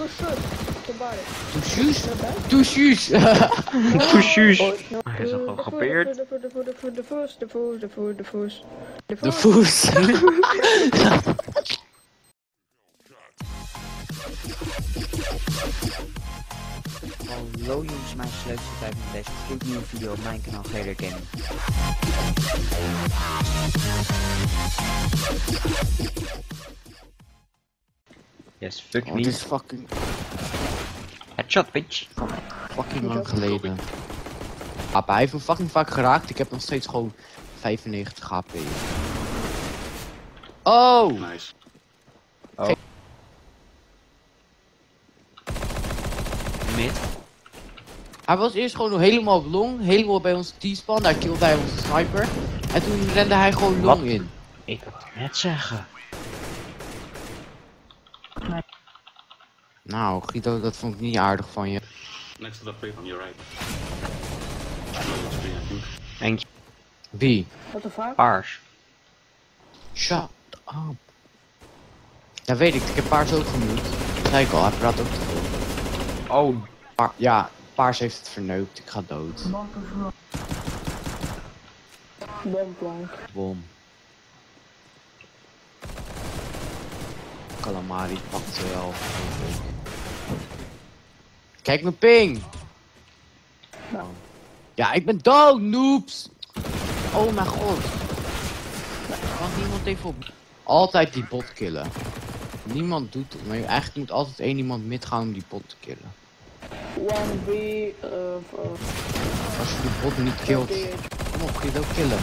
Touches. Touches. Hij is al geprobeerd. De voes. Hallo jongens, mijn sleuteltijd met deze gloednieuwe video op mijn kanaal GR Gaming. Yes, fuck Het me. is fucking Headshot, bitch. lang geleden. Ah, hij heeft me fucking vaak geraakt. Ik heb nog steeds gewoon 95 HP. Oh! Nice. Oh. Mid. Hij was eerst gewoon helemaal op long, helemaal bij onze T-spawn. Daar killde hij onze sniper. En toen rende hij gewoon long Wat? in. Ik wil het net zeggen. Nou, Guido, dat vond ik niet aardig van je. Next to the plate on your right. No, it's free, I think. Eentje. Wie? Paars. Shut up. Ja, weet ik heb Paars ook genoemd. Dat zei ik al, hij praat ook te veel. Oh. Ja, Paars heeft het verneukt, ik ga dood. Bom. Calamari pakt ze wel. Kijk mijn ping! Ja, ik ben dood, noobs! Oh mijn god. Kan niemand even op... Altijd die bot killen. Niemand doet het, maar eigenlijk moet altijd één iemand mid gaan om die bot te killen. 1B, Als je die bot niet killt, kom op, kun je het ook killen.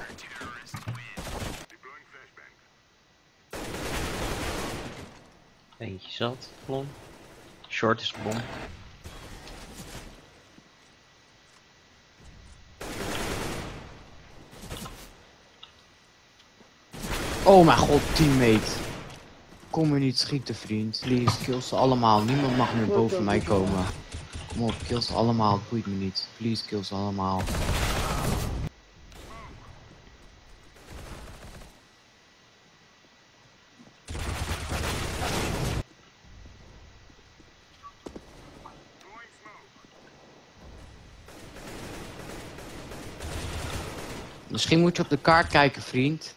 Eentje zat. Blom. Short is bom. Oh mijn god, teammate. Kom me niet schieten, vriend. Please, kill ze allemaal. Niemand mag meer boven mij komen. Kom op, kill ze allemaal. Het boeit me niet. Please, kill ze allemaal. Misschien moet je op de kaart kijken, vriend.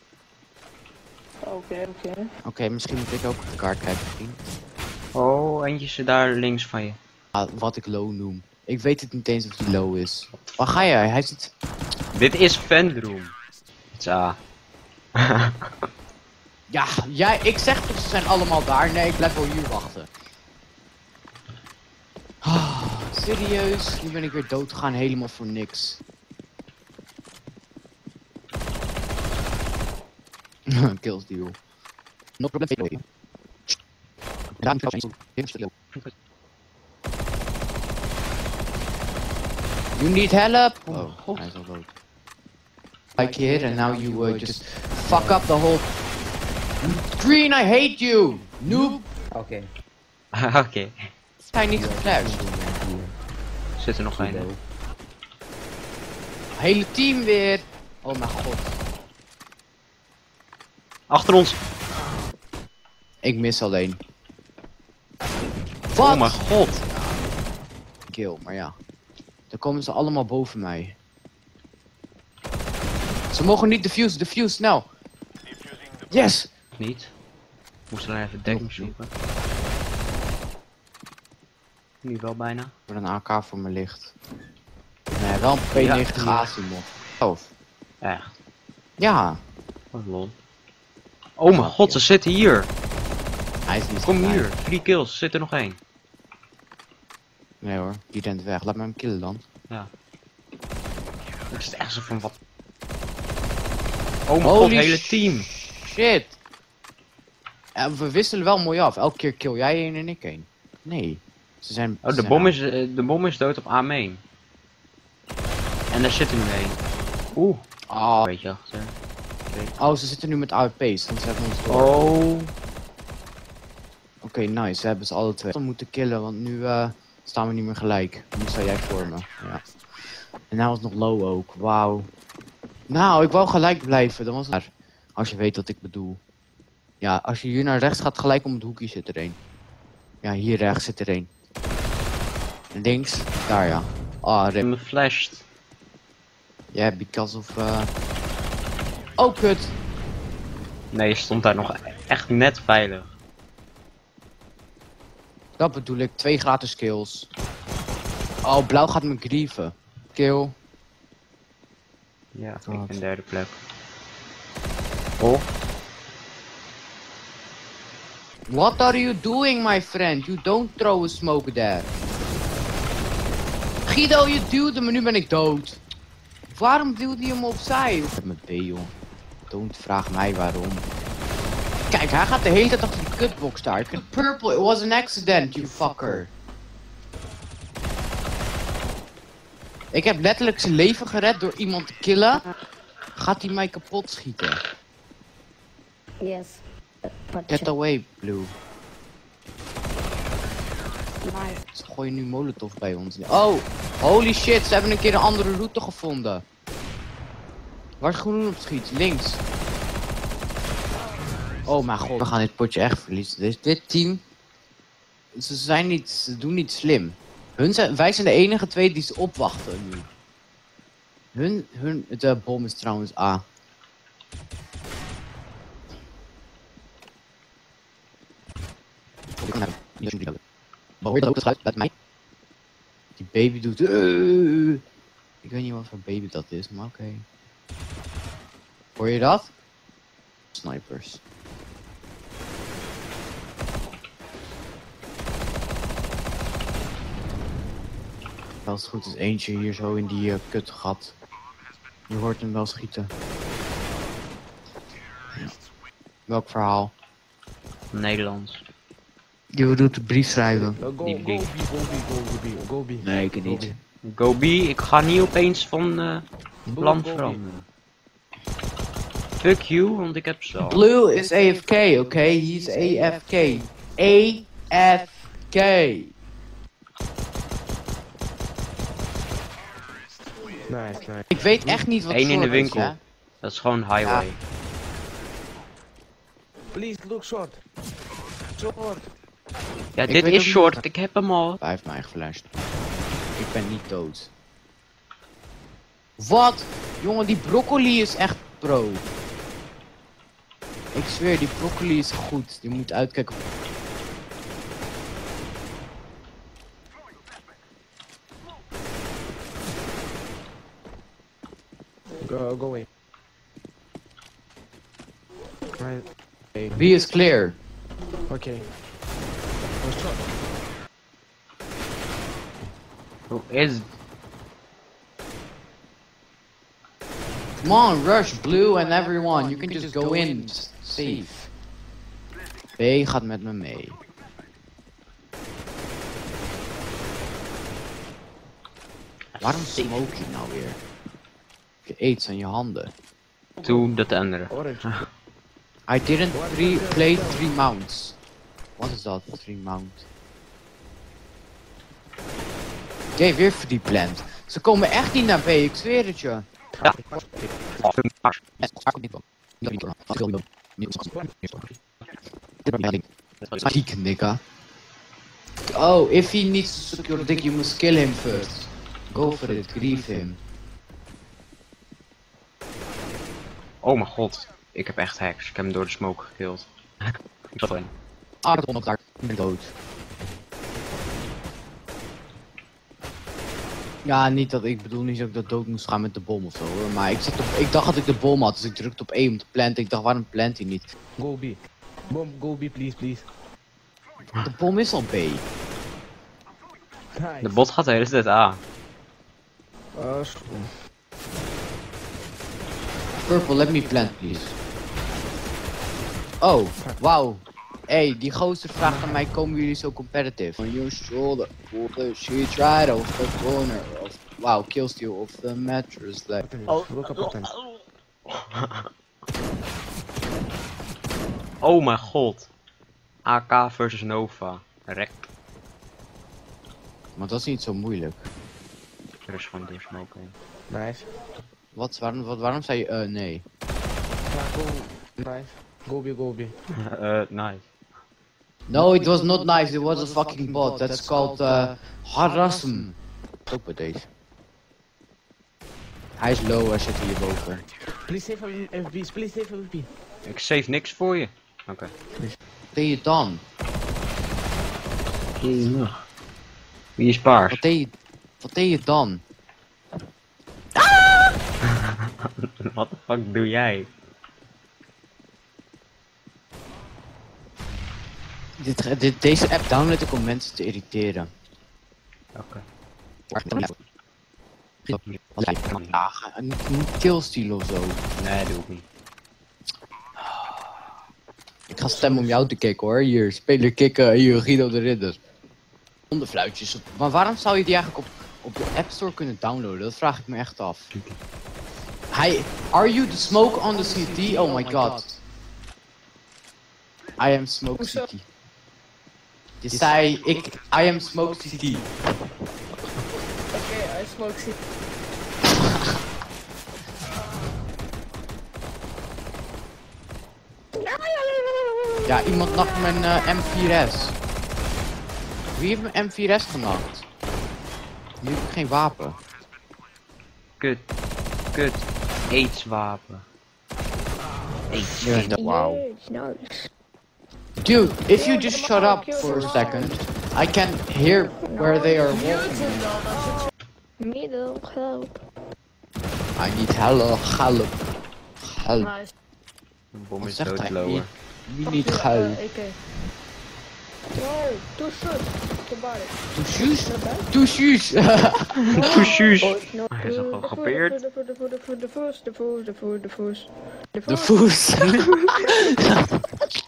Oké, misschien moet ik ook op de kaart kijken, vriend. Oh, eentje zit daar links van je. Ah, wat ik low noem. Ik weet het niet eens of die low is. Waar ga jij? Hij zit... Dit is Vendroom. Tja. Ja, ik zeg toch, ze zijn allemaal daar. Nee, ik blijf wel hier wachten. Ah, serieus? Nu ben ik weer dood gegaan, helemaal voor niks. Kills deal. No problem. You need help? Oh, hij is al dood. Like it and now you just fuck up the whole... Green, I hate you! Noob! Oké. Oké. Zijn niet geflasht. Zit er nog een. Hele team weer! Oh mijn god. Achter ons. Ik mis alleen. Wat? Oh mijn god. Kill, maar ja. Dan komen ze allemaal boven mij. Ze mogen niet defuse, snel! Yes! Niet. Moest alleen even dekking zoeken. Nu wel bijna. Er een AK voor me ligt. Nee, wel een P90 Asimov. Tof. Echt. Ja. Wat lol. Oh mijn god, ze zitten hier. Hij is niet Kom klein. hier. 3 kills. Zit er nog één. Nee hoor, die rent weg. Laat me hem killen dan. Ja. Ik zit echt zo van wat. Oh mijn Holy god, hele team. Shit. Ja, we wisselen wel mooi af. Elke keer kill jij één en ik één. Nee. Ze zijn... Oh, de bom is dood op A-main. En daar zit er nu één. Oeh. Oh. Weet je achter. Oh, ze zitten nu met AWP's. Dan zetten we ons door. Oh. Oké, nice. We hebben ze alle twee. We moeten killen, want nu staan we niet meer gelijk. Nu sta jij voor me. Ja. En hij was nog low ook. Wauw. Nou, ik wou gelijk blijven. Dan was het... Als je weet wat ik bedoel. Ja, als je hier naar rechts gaat, gelijk om het hoekje zit er een. Ja, hier rechts zit er één. Links, daar ja. Ah, Ik rip. ben geflasht. Ja, because of... Oh, kut. Nee, je stond daar nog echt net veilig. Dat bedoel ik, 2 gratis kills. Oh, blauw gaat me grieven. Kill. Ja, God. ik ben derde plek. Oh, What are you doing, my friend? You don't throw a smoke there. Guido, je duwde me, nu ben ik dood. Waarom duwde je hem opzij? Ik heb mijn B, joh. Don't vraag mij waarom. Kijk, hij gaat de hele tijd achter die kutbox daar. Purple, it was an accident, you fucker. Ik heb letterlijk zijn leven gered door iemand te killen. Gaat hij mij kapot schieten? Yes. But Get away, Blue. nice. Ze gooien nu molotov bij ons. Oh, holy shit, ze hebben een keer een andere route gevonden. Waar is groen op schiet? Links. Oh mijn god, we gaan dit potje echt verliezen. Dit team, ze doen niet slim. Wij zijn de enige 2 die ze opwachten nu. De bom is trouwens A. Hoor je dat ook, het geluid? Bij mij? Die baby doet... Ik weet niet wat voor baby dat is, maar oké. Hoor je dat? Snipers. Als het goed is, eentje hier zo in die kutgat. Je hoort hem wel schieten. Ja. Welk verhaal? Nederlands. Je bedoelt de brief schrijven? Go Die- B, die- go B. Nee, ik niet. Go B, ik ga niet opeens van land Go B. veranderen. Fuck you, want ik heb ze al. Blue is AFK, okay? He's AFK. AFK. Nice, nice. Ik weet echt niet wat Eén in de short is, winkel. hè? Dat is gewoon highway. Please look short. Short. Ja, Ik dit weet is ook niet- short, ik heb hem al. Hij heeft mij geflasht. Ik ben niet dood. Wat? Jongen, die broccoli is echt pro. Ik zweer, die broccoli is goed. Je moet uitkijken. Go away. Right. B is clear. Okay. Oh, short. Hoe is... Come on, rush Blue and everyone. You can just go in safe. B gaat met me mee. Waarom smoke je nou weer? Je eet aan je handen. Toen dat andere. Orange. I didn't play 3 mounts. Wat is dat? 3 mount. Oké, weer free plant. Ze komen echt niet naar B, ik zweer het je. Peek, nigga. Oh, if he needs to suck your dick, you must kill him first. Go for it, grief him. Oh mijn god, ik heb echt hacks. Ik heb hem door de smoke gekillt. Ik zat erin. Aardon op daar, ik ben dood. Ja, niet dat ik bedoel niet dat ik dat dood moest gaan met de bom of zo hoor. Maar ik dacht dat ik de bom had, dus ik drukte op E om te planten. Ik dacht, waarom plant hij niet? Go B. Boom, go B, please, please. De bom is al B. Nice. De bot gaat de hele tijd A. Purple, let me plant please. Oh, wauw. Hey, die gozer vraagt aan mij, komen jullie zo competitive? On your shoulder, pull the sheet right off the corner of... Wow, killsteal of the mattress. Like... Look up at him. Oh mijn god. AK versus Nova. Rek. Maar dat is niet zo moeilijk. Er is gewoon door smoke heen. Nice. Waarom zei je nee? Ja, go. Nice. Go B, go B. Nice. No, it was not nice. It was a fucking bot. That's called harassment. Ook bij deze. Hij is low, hij zit hierboven. Please save FB's, please save FB. Ik save niks voor je. Oké. Wat deed je dan? Wie is paars? Wat deed je dan? Wat de fuck doe jij? Deze app download ik om mensen te irriteren. Oké. Niet killsteal of zo. Nee, doe ik niet. Ik ga stemmen om jou te kicken hoor. Hier, speler kicken, hier Guido de Ridder. Zonder fluitjes. Maar waarom zou je die eigenlijk op de App Store kunnen downloaden? Dat vraag ik me echt af. Are you the smoke on the CT? Oh my god. I am smoke CT. Je zei, I am smoke CT. Oké, I smoke CT. Ja, iemand nakt mijn M4S. Wie heeft mijn M4S genakt? Nu heb ik geen wapen. Kut. AIDS-wapen. Wow. Yes, nice. Dude, if you just shut up for a second, I can hear where they are walking. Middle, help. I need help. Help. Nice. De bom is Wat zegt hij? doodlower. Wie niet help? Wow, too short. Too bad. Toesjes? Toesjes! Poesjes. No, Hij is al gegepeerd. De voes. De voes.